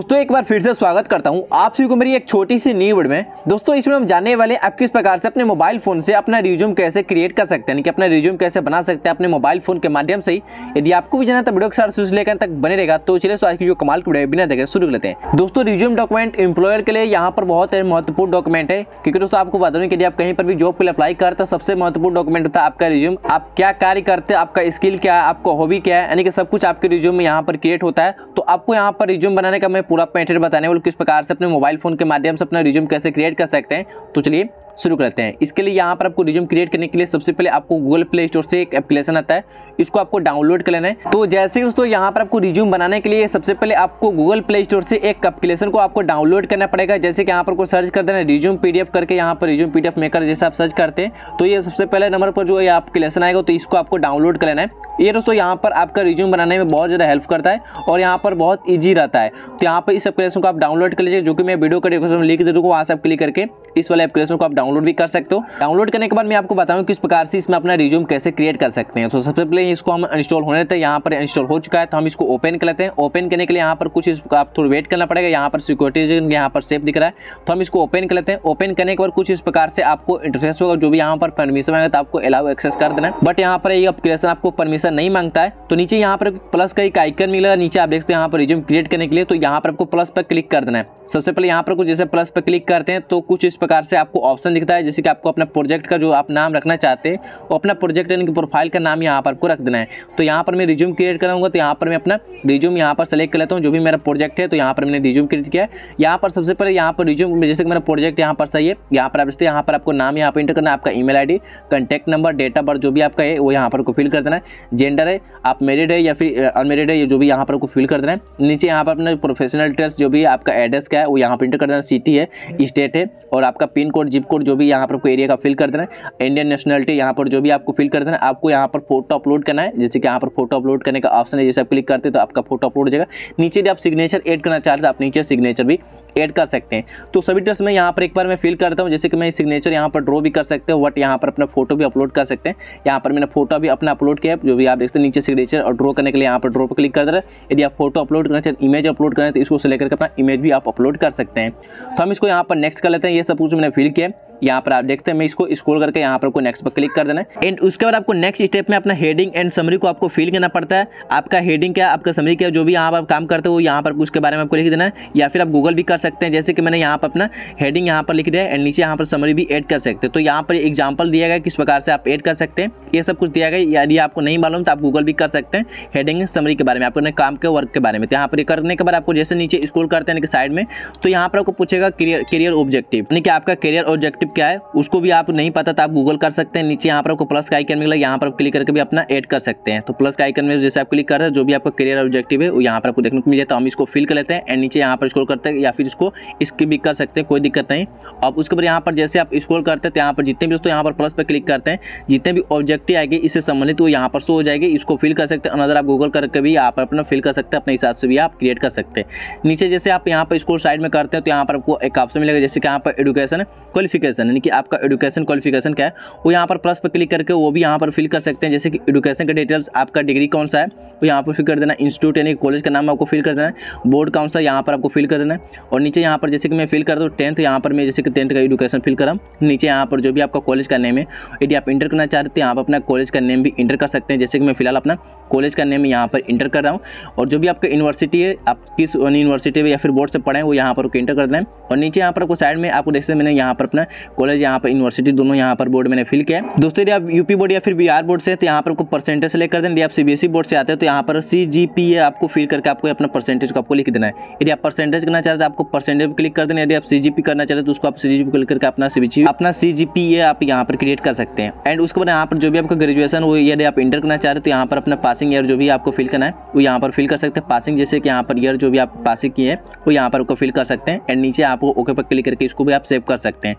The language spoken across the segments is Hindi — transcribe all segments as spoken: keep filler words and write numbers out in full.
दोस्तों एक बार फिर से स्वागत करता हूं आप सभी को मेरी एक छोटी सी न्यू वीडियो में। दोस्तों इसमें हम जानने वाले आप किस प्रकार से अपने मोबाइल फोन से अपना रिज्यूम कैसे क्रिएट कर सकते हैं, यानी कि अपना रिज्यूम कैसे बना सकते हैं अपने मोबाइल फोन के माध्यम से ही। यदि आपको भी जाना तो वीडियो के साथ शुरू से लेकर तक बने रहेगा। तो चलिए आज की जो कमाल की वीडियो बिना देखे शुरू कर लेते हैं। दोस्तों रिज्यूम डॉक्यूमेंट एम्प्लॉयर के लिए यहाँ पर बहुत महत्वपूर्ण डॉक्यूमेंट है, क्योंकि दोस्तों आपको बता दूं कि यदि आप कहीं पर भी जॉब के लिए अप्लाई करते हैं सबसे महत्वपूर्ण डॉक्यूमेंट होता है आपका रिज्यूम। आप क्या कार्य करते हैं, आपका स्किल क्या है, आपका हॉबी क्या है, यानी कि सब कुछ आपके रिज्यूम में यहाँ पर क्रिएट होता है। तो आपको यहाँ पर रिज्यूम बनाने का मैं पूरा मेथड बताने वाला किस प्रकार से अपने मोबाइल फोन के माध्यम से अपना रिज्यूम कैसे क्रिएट कर सकते हैं। तो चलिए शुरू करते हैं। इसके लिए यहाँ पर आपको रिज्यूम क्रिएट करने के लिए सबसे पहले आपको गूगल प्ले स्टोर से एक एप्लीकेशन आता है, इसको आपको डाउनलोड कर लेना है। तो जैसे ही दोस्तों यहाँ पर आपको रिज्यूम बनाने के लिए सबसे पहले आपको गूगल प्ले स्टोर से एक एप्लीकेशन को आपको डाउनलोड करना पड़ेगा। जैसे कि यहाँ पर को सर्च कर देना रिज्यूम पीडीएफ करके, यहाँ पर रिज्यूम पीडीएफ मेकर जैसे आप सर्च करते हैं तो ये सबसे पहले नंबर पर जो ये एप्लीकेशन आएगा तो इसको आपको डाउनलोड कर लेना है। ये दोस्तों यहाँ पर आपका रिज्यूम बनाने में बहुत ज़्यादा हेल्प करता है और यहाँ पर बहुत ईजी रहता है। तो यहाँ पर इस एप्लीकेशन को आप डाउनलोड कर लीजिए, जो कि मैं वीडियो का डिस्क्रिप्शन में लिख दे दूँगा, वहाँ से आप क्लिक करके इस वाले एप्लीकेशन को आप डाउनलोड भी कर सकते हो। डाउनलोड करने के बाद मैं आपको बताऊँ किस प्रकार से इसमें अपना रिज्यूम कैसे क्रिएट कर सकते हैं। तो सबसे पहले इसको हम इंस्टॉल होने देते हैं। यहाँ पर इंस्टॉल हो चुका है तो हम इसको ओपन कर लेते हैं। ओपन करने के लिए यहाँ पर कुछ इसको आप थोड़ा वेट करना पड़ेगा। यहाँ पर सिक्योरिटी यहाँ पर सेफ दिख रहा है तो हम इसको ओपन कर लेते हैं। ओपन करने के बाद कुछ इस प्रकार से आपको इंटरफेस होगा, जो भी यहाँ पर परमिशन आएगा तो आपको अलाउ एक्सेस कर देना है। बट यहाँ पर ये एप्लीकेशन आपको परमिशन नहीं मांगता है। तो नीचे यहाँ पर प्लस का एक आइकन मिलेगा, नीचे आप देखते हैं यहाँ पर रिज्यूम क्रिएट करने के लिए, तो यहाँ पर आपको प्लस पर क्लिक कर देना है। सबसे पहले यहाँ पर कुछ जैसे प्लस पर क्लिक करते हैं तो कुछ इस प्रकार से आपको ऑप्शन दिखता है, जैसे कि आपको अपना प्रोजेक्ट का जो आप नाम रखना चाहते हैं वो अपना प्रोजेक्ट यानी कि प्रोफाइल का नाम यहाँ पर आपको रख देना है। तो यहाँ पर मैं रिज्यूम क्रिएट कराऊंगा तो यहाँ पर मैं अपना रिज्यूम यहाँ पर सेलेक्ट कर लेता हूँ, जो भी मेरा प्रोजेक्ट है। तो यहाँ पर मैंने रिज्यूम क्रिएट किया है। यहाँ पर सबसे पहले यहाँ पर रिज्यूम में जैसे कि मेरा प्रोजेक्ट यहाँ पर सही है, यहाँ पर आप देखते हैं यहाँ पर आपको नाम यहाँ पर इंटर करना है, आपका email ID, contact number, date of birth जो भी आपका है वो यहाँ पर को फिल कर देना है। जेंडर है, आप मैरिड है या फिर अनमेरिड है, जो भी यहाँ पर को फिल कर देना है। नीचे यहाँ पर अपना प्रोफेशनल डिटेल्स जो भी आपका एड्रेस क्या है वो यहाँ पर इंटर कर देना, सिटी है, स्टेट है और आपका पिन कोड, जिप कोड जो भी यहाँ पर एरिया का फिल कर देना है। इंडियन नेशनलिटी यहाँ पर जो भी आपको फिल कर देना है। आपको यहाँ पर फोटो अपलोड करना है, जैसे कि यहाँ पर फोटो अपलोड करने का ऑप्शन है, जैसे आप क्लिक करते हैं तो आपका फोटो अपलोड हो जाएगा। नीचे यदि आप सिग्नेचर ऐड करना चाहते हैं आप नीचे सिग्नेचर भी ऐड कर सकते हैं। तो सभी डिटेल्स में यहाँ पर एक बार मैं फिल करता हूँ, जैसे कि मैं सिग्नेचर यहाँ पर ड्रॉ भी कर सकते हो, बट यहाँ पर अपना फोटो भी अपलोड कर सकते हैं। यहाँ पर मैंने फोटो भी अपना अपलोड किया है, जो भी आप देखते हैं नीचे सिग्नेचर और ड्रॉ करने के लिए यहाँ पर ड्रॉ पर क्लिक कर दे रहे हैं। यदि आप फोटो अपलोड करना चाहते हैं, इमेज अपलोड करना है तो इसको सेलेक्ट करके अपना इमेज भी आप अपलोड कर सकते हैं। तो हम इसको यहाँ पर नेक्स्ट कर लेते हैं। ये सब कुछ मैंने फिल किया है। यहाँ पर आप देखते हैं मैं इसको स्क्रॉल करके यहाँ पर आपको नेक्स्ट पर क्लिक कर देना है। एंड उसके बाद आपको नेक्स्ट स्टेप में अपना हेडिंग एंड समरी को आपको फिल करना पड़ता है। आपका हेडिंग क्या, आपका समरी क्या, जो भी यहाँ पर आप काम करते हो यहाँ पर उसके बारे में आपको लिख देना है, या फिर आप गूगल भी कर सकते हैं। जैसे कि मैंने यहाँ पर अपना हेडिंग यहाँ पर लिख दिया है एंड नीचे यहाँ पर समरी भी ऐड कर सकते हैं। तो यहाँ पर एग्जाम्पल दिया गया किस प्रकार से आप ऐड कर सकते हैं, ये सब कुछ दिया गया। यदि आपको नहीं मालूम तो आप गूगल भी कर सकते हैं हेडिंग समरी के बारे में, आपको काम के वर्क के बारे में। तो यहाँ पर करने के बाद आपको जैसे नीचे स्क्रॉल करते हैं साइड में तो यहाँ पर आपको पूछेगा करियर ऑब्जेक्टिव, यानी कि आपका करियर ऑब्जेक्टिव क्या है, उसको भी आप नहीं पता तो आप गूगल कर सकते हैं। नीचे यहाँ पर आपको प्लस का आइकन मिलेगा, यहाँ पर आप क्लिक करके भी अपना ऐड कर सकते हैं। तो प्लस का आइकन में जैसे आप क्लिक करते हैं जो भी आपका करियर ऑब्जेक्टिव है वो यहाँ पर आपको देखने को मिल जाता है। हम इसको फिल कर लेते हैं एंड नीचे यहाँ पर स्क्रॉल करते हैं, या फिर इसको स्किप भी कर सकते हैं, कोई दिक्कत नहीं। अब उसके बाद यहाँ पर जैसे आप स्क्रॉल करते हैं तो यहाँ पर जितने भी दोस्तों यहाँ पर प्लस पर क्लिक करते हैं, जितने भी ऑब्जेक्टिव आएंगे इससे संबंधित वो यहाँ पर शो हो जाएगी, इसको फिल कर सकते हैं। अनदर आप गूगल करके भी यहाँ पर अपना फिल कर सकते हैं, अपने हिसाब से भी आप क्रिएट कर सकते हैं। नीचे जैसे आप यहाँ पर स्क्रॉल साइड में करते हैं तो यहाँ पर आपको एक ऑप्शन मिलेगा, जैसे कि यहाँ पर एजुकेशन क्वालिफिकेशन, यानी कि आपका एजुकेशन क्वालिफिकेशन क्या है वो यहाँ पर प्लस पर क्लिक करके वो भी यहाँ पर फिल कर सकते हैं। जैसे कि एजुकेशन के डिटेल्स, आपका डिग्री कौन सा है वो यहाँ पर फिल कर देना, इंस्टीट्यूट यानी कॉलेज का नाम आपको फिल कर देना है, बोर्ड कौन सा यहाँ पर आपको फिल कर देना है। और नीचे यहाँ पर जैसे कि मैं फिल कर दूँ टेंथ, यहाँ पर मैं जैसे कि टेंथ का एजुकेशन फिल करा। नीचे यहाँ पर जो भी आपका कॉलेज का नेम है, यदि आप इंटर करना चाहते हैं यहाँ पर अपना कॉलेज का नेम भी इंटर कर सकते हैं। जैसे कि मैं फिलहाल अपना कॉलेज का नेम यहाँ पर इंटर कर रहा हूँ। और जो भी आपका यूनिवर्सिटी है, आप किस यूनिवर्सिटी में या फिर बोर्ड से पढ़े हैं वो यहाँ पर इंटर कर दें। और नीचे यहाँ पर आपको साइड में आपको देखते हैं मैंने यहाँ पर अपना कॉलेज, यहाँ पर यूनिवर्सिटी दोनों यहाँ पर बोर्ड मैंने फिल किया है। दोस्तों यदि आप यूपी बोर्ड या फिर बिहार बोर्ड से तो यहाँ पर आपको परसेंटेज सेलेक्ट कर दें। यदि आप सीबीएसई बोर्ड से आते हैं तो यहाँ पर सी जी पी ए आपको फिल करके आपको अपना परसेंटेज को आपको लिख देना है। यदि आप परसेंटेज करना चाहते हैं आपको परसेंटेज पर क्लिक कर देना। यदि आप सी जी पी करना चाहते हैं तो उसको आप सी जी पी क्लिक करके अपना सी अपना सी जी पी ए आप यहाँ पर क्रिएट कर सकते हैं। एंड उसके बाद यहाँ पर जो भी आपका ग्रेजुएशन वो यदि आप इंटर करना चाहते हैं तो यहाँ पर अपना पासिंग ईयर जो भी आपको फिल करना है वो यहाँ पर फिल कर सकते हैं। पासिंग जैसे कि यहाँ पर ईयर जो भी आप पासिंग किए हैं वो यहाँ पर आपको फिल कर सकते हैं। एंड नीचे आपको ओके पर क्लिक करके इसको भी आप सेव कर सकते हैं। तो हम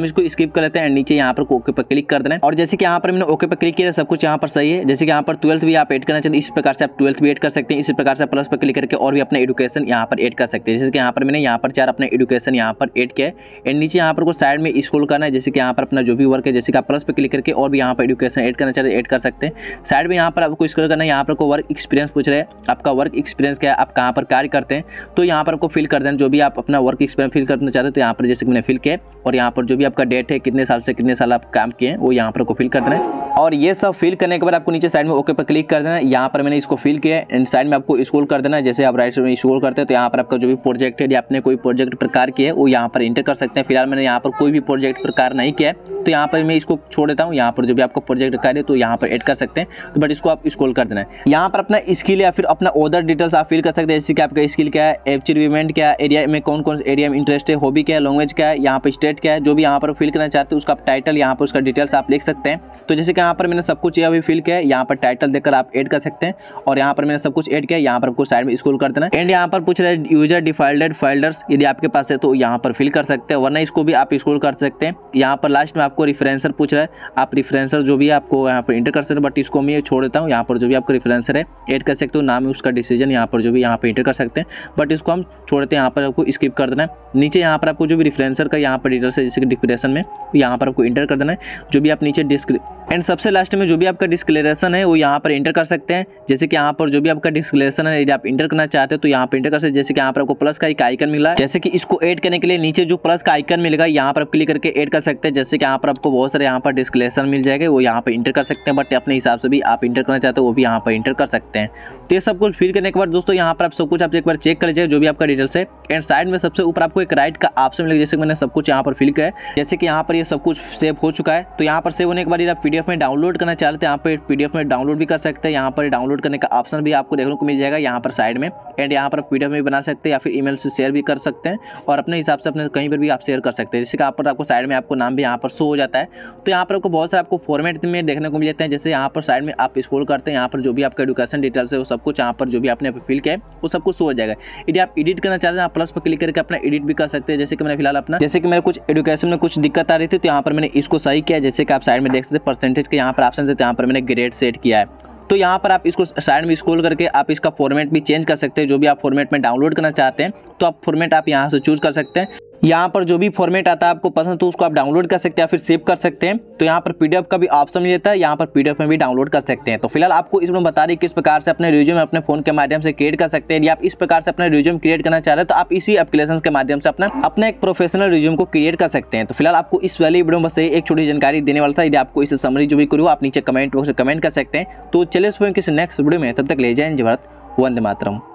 हम इसको स्किप कर लेते हैं एंड नीचे यहाँ पर ओके पर क्लिक कर देना है। और जैसे कि यहाँ पर मैंने ओके पर क्लिक किया, सब कुछ यहाँ पर सही है। जैसे कि यहाँ पर ट्वेल्थ भी आप ऐड करना चाहते हैं, इस प्रकार से आप ट्वेल्थ भी ऐड कर सकते हैं। इसी प्रकार से प्लस पर क्लिक करके और भी अपना एजुकेशन यहाँ पर ऐड कर सकते हैं। जैसे कि यहाँ पर मैंने यहाँ पर चार अपना एजुकेशन यहाँ पर ऐड किया है एंड नीचे यहाँ पर को साइड में स्क्रॉल करना है। जैसे कि यहाँ पर अपना जो भी वर्क है, जैसे कि आप प्लस पर क्लिक करके और भी यहाँ पर एजुकेशन ऐड करना चाहते हैं, ऐड कर सकते हैं। साइड में यहाँ पर आपको स्क्रॉल करना है, यहाँ पर को वर्क एक्सपीरियंस पूछ रहे हैं, आपका वर्क एक्सपीरियंस क्या है, आप कहाँ पर कार्य करते हैं, तो यहाँ पर आपको फिल कर देना जो भी आप अपना वर्क एक्सपीरियंस फिल करना चाहते हैं। तो यहाँ पर जैसे कि मैंने फिल किया और यहाँ पर जो भी आपका डेट है, कितने साल से कितने साल आप काम किए हैं, वो यहाँ पर को फिल कर देना है। और ये सब फिल करने के बाद आपको नीचे साइड में ओके पर क्लिक कर देना है। यहाँ पर मैंने इसको फिल किया है एंड साइड में आपको स्क्रॉल कर देना है। जैसे आप राइट साइड में स्क्रॉल करते हैं तो यहाँ पर आपका जो भी प्रोजेक्ट है या आपने कोई प्रोजेक्ट प्रकार किया है वो यहाँ पर एंटर कर सकते हैं। फिलहाल मैंने यहाँ पर कोई भी प्रोजेक्ट प्रकार नहीं किया है तो यहाँ पर मैं इसको छोड़ देता हूँ। यहाँ पर जो भी आपको प्रोजेक्ट कार्य है तो यहाँ पर ऐड कर सकते हैं, तो बट इसको आप स्क्रॉल कर देना है। यहाँ पर अपना स्किल या फिर अपना अदर डिटेल्स आप फिल कर सकते हैं। जैसे कि आपका स्किल क्या है, अचीवमेंट क्या है, एरिया में कौन कौन एरिया में इंटरेस्ट है, हॉबी क्या है, लैंग्वेज क्या है, यहाँ पर स्टेट क्या है, जो भी यहाँ पर फिल करना चाहते हैं उसका टाइटल यहाँ पर उसका डिटेल्स आप लिख सकते हैं। तो जैसे कि यहाँ पर मैंने सब कुछ यहाँ भी फिल किया है, यहाँ पर टाइटल देकर आप ऐड कर सकते हैं। और यहाँ पर मैंने सब कुछ ऐड किया है, यहाँ पर आपको साइड में स्क्रॉल कर देना एंड यहाँ पर पूछ रहा है यूजर डिफॉल्टेड फोल्डर्स, यदि आपके पास है तो यहाँ पर फिल कर सकते हैं, वरना इसको भी आप स्क्रॉल कर सकते हैं। यहाँ पर लास्ट में आपको रेफरेंसर पूछ रहा है, आप रेफरेंसर जो भी आपको यहाँ पर इंटर कर सकते हैं, बट इसको मैं छोड़ देता हूँ। यहाँ पर जो भी आपका रेफरेंसर है ऐड कर सकते हो, नाम है उसका डिसीजन यहाँ पर जो भी यहाँ पर इंटर कर सकते हैं, बट इसको हम छोड़ देते हैं। यहाँ पर आपको स्किप कर देना है। नीचे यहाँ पर आपको जो भी रेफरेंसर का यहाँ पर डिटेल्स है, जैसे कि डिस्क्रिप्शन में यहाँ पर आपको इंटर कर देना है, जो भी आप नीचे डिस्क्रि एंड सबसे लास्ट में जो भी आपका डिस्क्लेरेशन है वो यहाँ पर इंटर कर सकते हैं। जैसे कि यहाँ पर जो भी आपका डिस्क्लेरेशन है यदि आप इंटर करना चाहते हो तो यहाँ पर इंटर कर सकते हैं। जैसे कि यहाँ पर आपको प्लस का एक आइकन मिला है, जैसे कि इसको ऐड करने के लिए नीचे जो प्लस का आइकन मिलेगा यहाँ पर आप क्लिक करके ऐड कर सकते हैं। जैसे कि यहाँ पर आपको बहुत सारे यहाँ पर डिस्क्लेरेशन मिल जाएगा, वो यहाँ पर इंटर कर सकते हैं, बट अपने हिसाब से भी आप इंटर करना चाहते हो वो भी यहाँ पर इंटर कर सकते हैं। तो ये सब कुछ फिल करने के बाद दोस्तों यहाँ पर आप सब कुछ आप एक बार चेक कर लीजिए जो भी आपका डिटेल्स है एंड साइड में सबसे ऊपर आपको एक राइट का ऑप्शन मिलेगा। जैसे मैंने सब कुछ यहाँ पर फिल किया है, जैसे कि यहाँ पर ये सब कुछ सेव हो चुका है। तो यहाँ पर सेव होने के बाद आप पीडीएफ में डाउनलोड करना चाहते हैं, यहाँ पर पीडीएफ में डाउनलोड भी कर सकते हैं। यहाँ पर डाउनलोड करने का ऑप्शन भी आपको देखने को मिल जाएगा यहाँ पर साइड में एंड यहाँ पर पीडीएफ में बना सकते हैं या फिर ईमेल से शेयर भी कर सकते हैं और अपने हिसाब से अपने कहीं पर भी आप शेयर कर सकते हैं। जैसे कि यहाँ पर आपको साइड में आपको नाम भी यहाँ पर शो हो जाता है। तो यहाँ पर आपको बहुत सारे आपको फॉर्मेट में देखने को मिल जाते हैं। जैसे यहाँ पर साइड में आप स्क्रॉल करते हैं, यहाँ पर जो भी आपका एजुकेशन डिटेल्स है वो सब कुछ यहाँ पर जो भी आपने फिल किया है वो सब कुछ शो हो जाएगा। यदि आप एडिट करना चाहते हैं आप प्लस पर क्लिक करके अपना एडिट भी कर सकते हैं। जैसे कि मैंने फिलहाल अपना जैसे कि मेरे कुछ एजुकेशन में कुछ दिक्कत आ रही थी तो यहाँ पर मैंने इसको सही किया। जैसे कि आप साइड में देख सकते हैं परसेंटेज के यहाँ पर ऑप्शन थे, तो यहाँ पर मैंने ग्रेड सेट किया है। तो यहाँ पर आप इसको साइड में स्क्रॉल करके आप इसका फॉर्मेट भी चेंज कर सकते हैं। जो भी आप फॉर्मेट में डाउनलोड करना चाहते हैं तो आप फॉर्मेट आप यहाँ से चूज कर सकते हैं। यहाँ पर जो भी फॉर्मेट आता है आपको पसंद तो उसको आप डाउनलोड कर सकते हैं या फिर सेव कर सकते हैं। तो यहाँ पर पीडीएफ का भी ऑप्शन मिल जाता है, यहाँ पर पीडीएफ में भी डाउनलोड कर सकते हैं। तो फिलहाल आपको इसमें बता दें किस प्रकार से अपने रिज्यूम अपने फोन के माध्यम से क्रिएट कर सकते हैं। यदि आप इस प्रकार से अपना रिज्यूम क्रिएट करना चाह रहे हैं तो आप इसी एप्लीकेशन के माध्यम से अपना अपना एक प्रोफेशनल रिज्यूम को क्रिएट कर सकते हैं। तो फिलहाल आपको इस वाली वीडियो में बस एक छोटी जानकारी देने वाला था। यदि आपको इस समरी जो भी करूँ आप नीचे कमेंट बॉक्स में कमेंट कर सकते हैं। तो चलिए किसी नेक्स्ट वीडियो में, तब तक ले जाए जय भारत, वंदे मातरम।